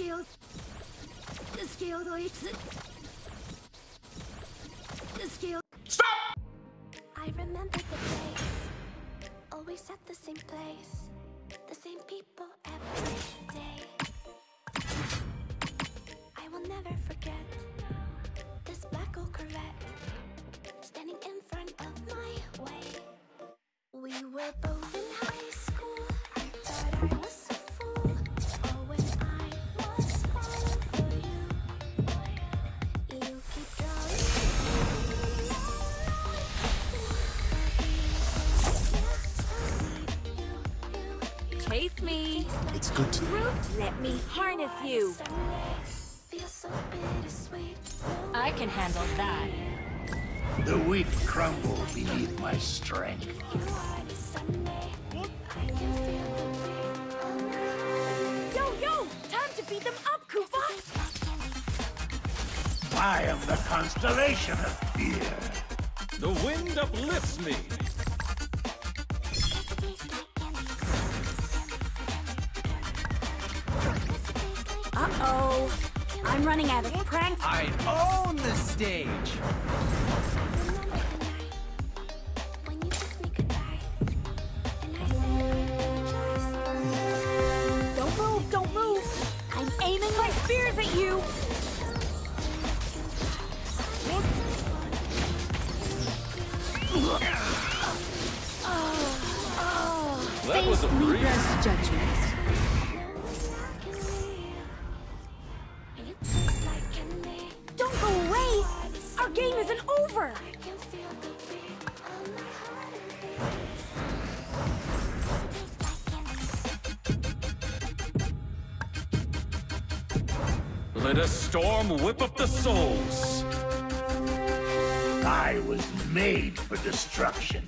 Stop! I remember the place, always at the same place, the same people every day. I will never forget this black old Corvette standing in front of my way. We were both in high school. I thought I was a fool. Oh, when I was falling for you. You keep drawing. Chase me. It's good to Let me harness you. I can handle that. The weak crumble beneath my strength. Yo, time to beat them up, Koopa. I am the constellation of fear. The wind uplifts me. Uh-oh. I'm running out of pranks. I own the stage. Don't move. I'm aiming my spears at you. That was a breeze. Libra's judgment. Don't go away. Our game isn't over. Let a storm whip up the souls. I was made for destruction.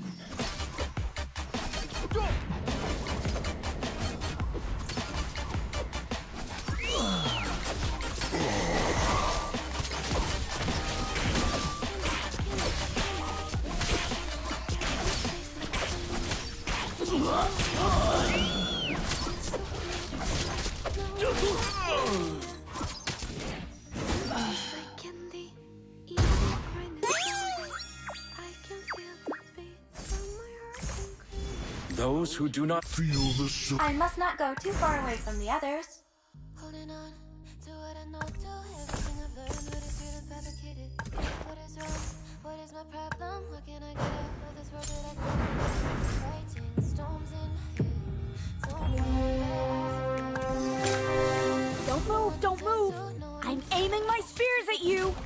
Those who do not feel the sun. I must not go too far away from the others. Holding on to what I know, to everything I've learned, but it's here to fabricate it. What is wrong? What is my problem? What can I get out of this world that I can? Fighting storms in my head. Don't know where I've been. Don't move. I'm aiming my spears at you.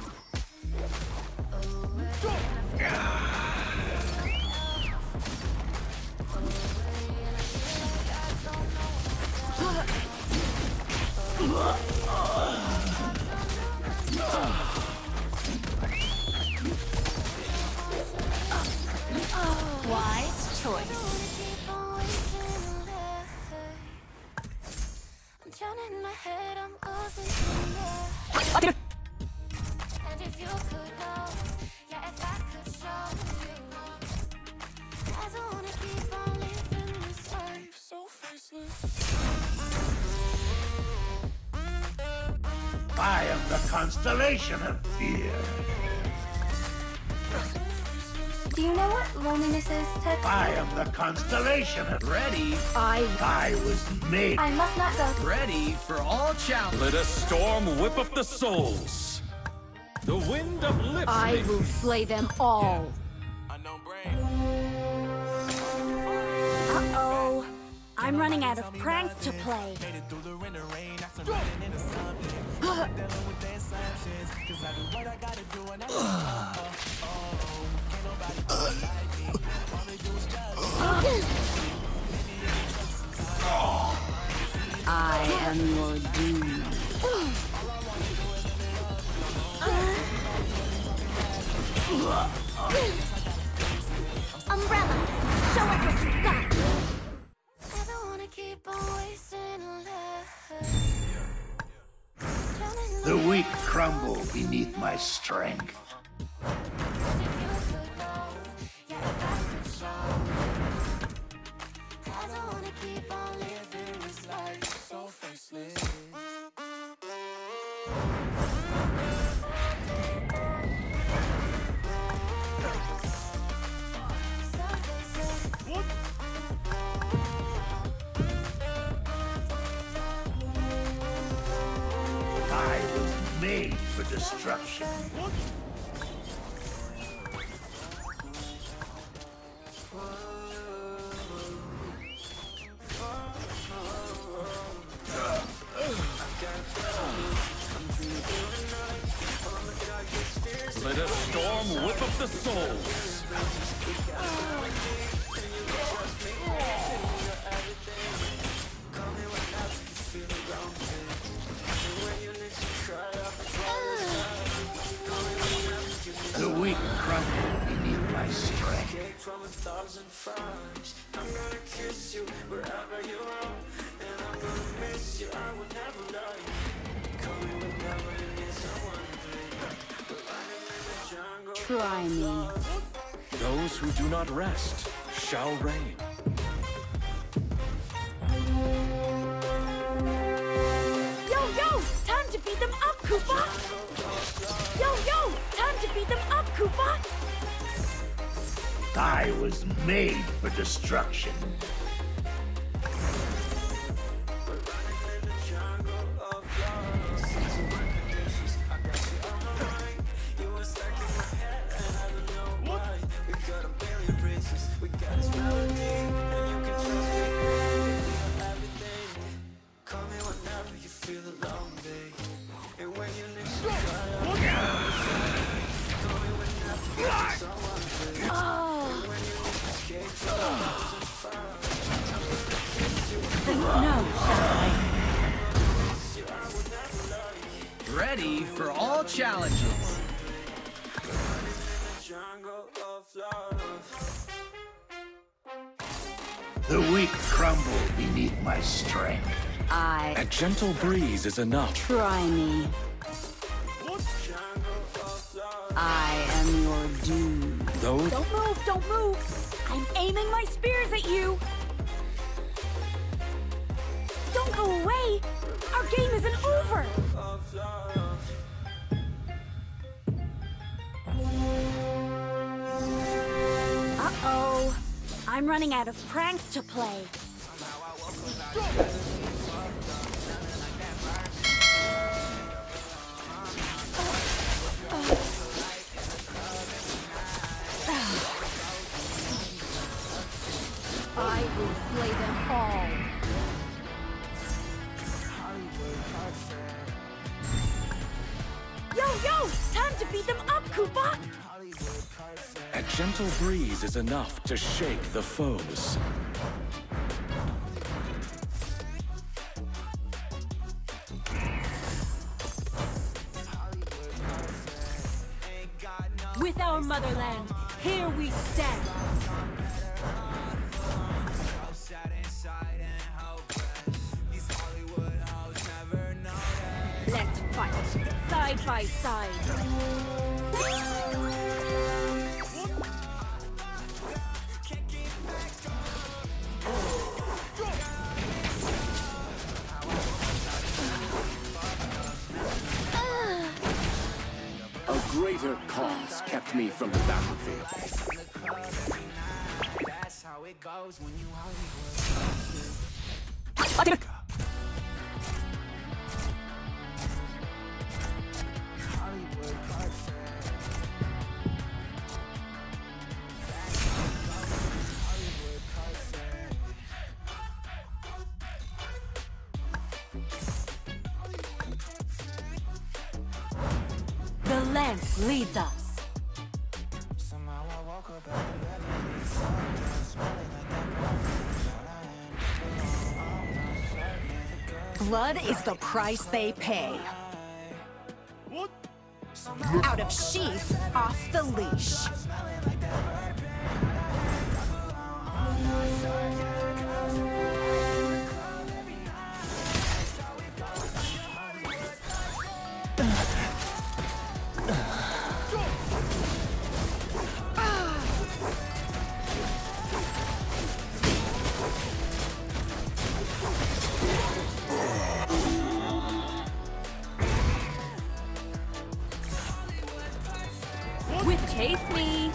Wise choice. I'm drowning in my head, I'm losing fear. And if you could know, yeah, if I could show you, I don't wanna keep on living this life so faceless. I am the constellation of fear. Do you know what loneliness is, Ted? I am the constellation of Ready, I was made. I must not go. ready for all challenges. let a storm whip up the souls. The wind uplifts I me. will slay them all. Uh-oh. I'm running out of pranks to play. I am your doom. Umbrella, show us what you got. I don't wanna keep on wasting life. The weak crumble beneath my strength. I don't wanna keep on living this life so faceless. made for destruction. Let a storm whip up the souls. The weak crumble beneath my strength. Try me. Those who do not rest shall reign. Yo, yo! Time to beat them up, Koopa! Yo, yo! Time to beat them up, Koopa! I was made for destruction. Ready for all challenges. The weak crumble beneath my strength. A gentle breeze is enough. Try me. I am your doom. Those Don't move, don't move! I'm aiming my spears at you! Don't go away! Our game isn't over! Uh-oh. I'm running out of pranks to play. I will slay them all. Yo, yo! Time to beat them up, Koopa! a gentle breeze is enough to shake the foes. With our motherland, here we stand. Let's fight, side by side. A greater cause kept me from the battlefield. That's how it goes when you The lens leads us. Blood is the price they pay. Out of sheath, off the leash. With Chase Me.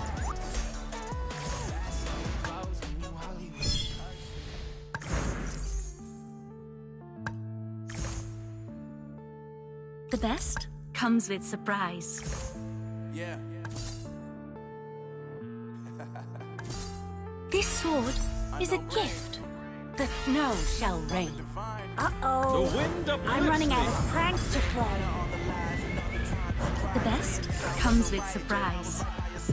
The best comes with surprise. Yeah. This sword is a gift. The snow shall rain. Uh-oh. The wind uplifts I'm running out me. of pranks to play. The best comes with surprise.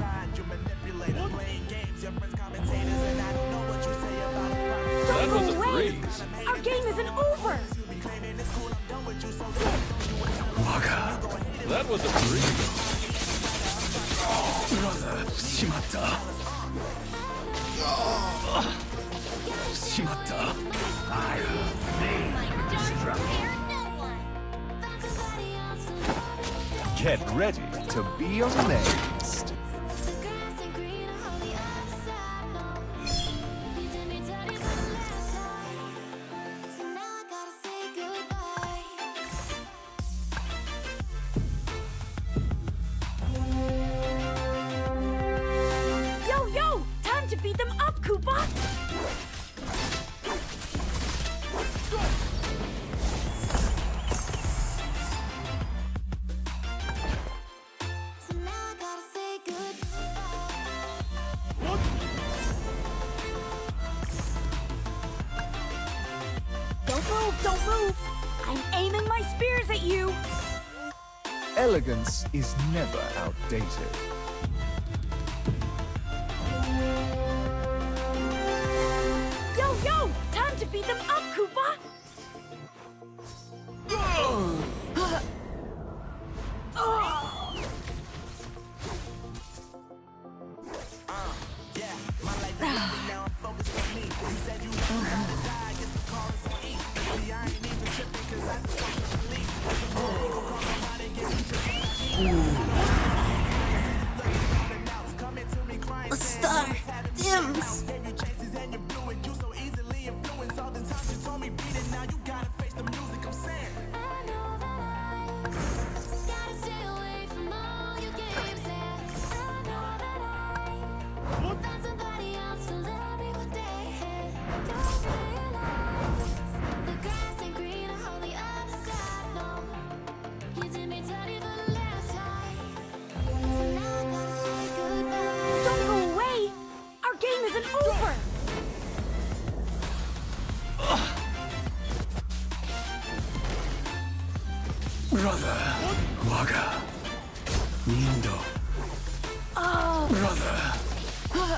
That Don't was a go away. breeze. Our game isn't over. That was a breeze. Brother, しまった。しまった。 Get ready to be amazed. Yo, yo! Time to beat them up, Koopa! Don't move, don't move! I'm aiming my spears at you! Elegance is never outdated. Yo, yo! Time to beat them up, Koopa! A star dims. Don't go away! Our game isn't over! Brother, Waga, Nindo. Oh, Brother.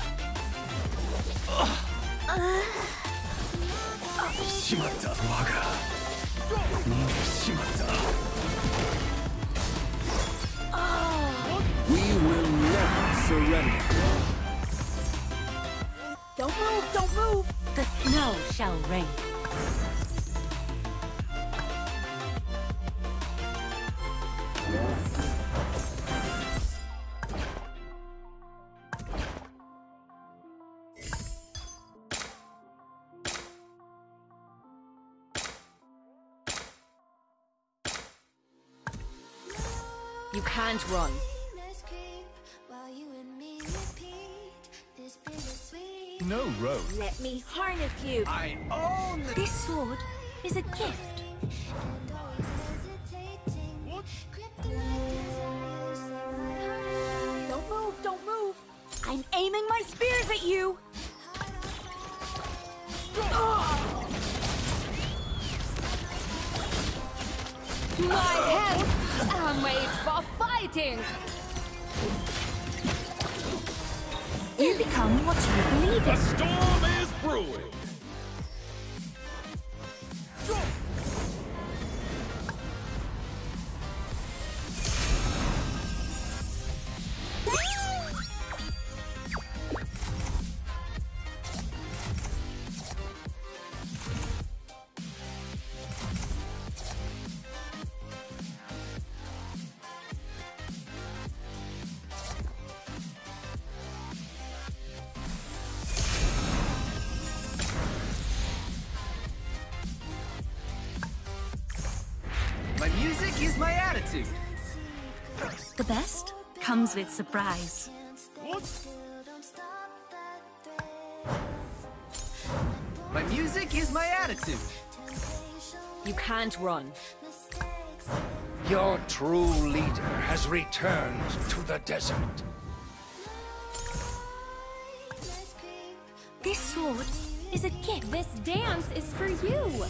しまった。我が。逃げしまった。 We will never surrender. don't move, don't move! The snow shall rain. You can't run. No road. Let me harness you! I own This sword is a gift. Don't move, don't move! I'm aiming my spears at you! My hands are made for fighting. You become what you believe A in. storm is brewing. My music is my attitude. The best comes with surprise. My music is my attitude. You can't run. Your true leader has returned to the desert. This sword is a gift. This dance is for you.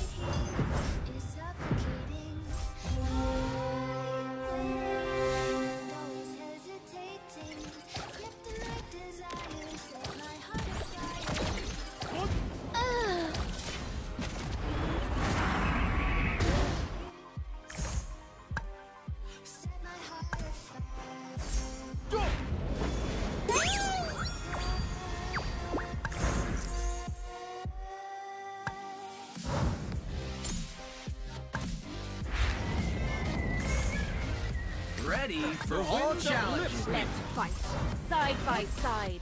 Ready for all challenges. Let's fight, side by side.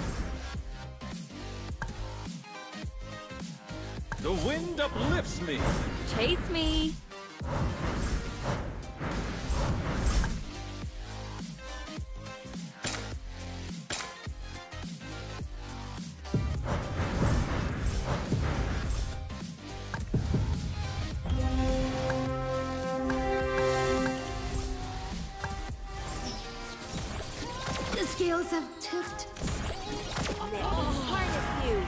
The wind uplifts me. Chase me. The scales have tipped. Let me harness you.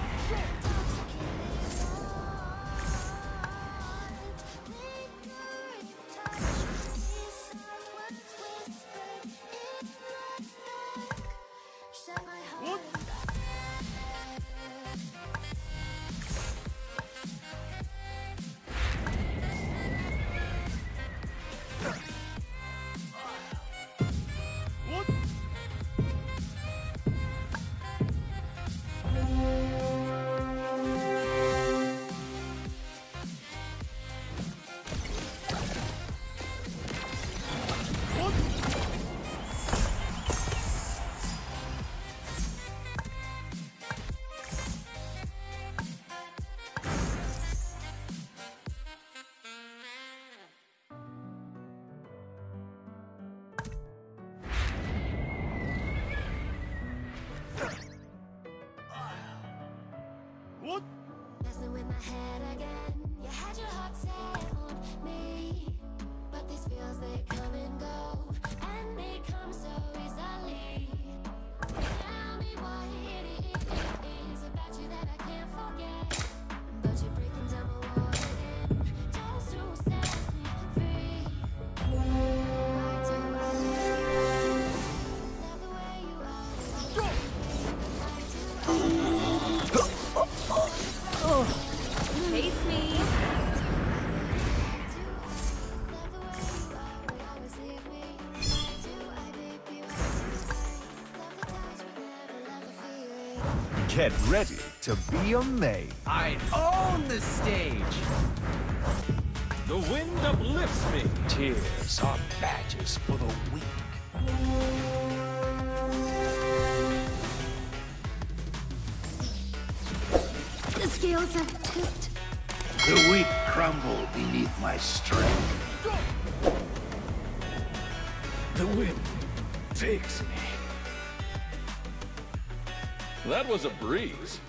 Messing with my head again. You had your heart set on me, but these feels they come and go, and they come so easily. Tell me what it is about you that I can't forget. But you're breaking down my wall again, just to set me free. Why do I love the way you are? Chase me. Get ready to be amazed. I own the stage. The wind uplifts me. Tears are badges for the weak. The scales have tipped. The weak crumble beneath my strength. The wind takes me. That was a breeze.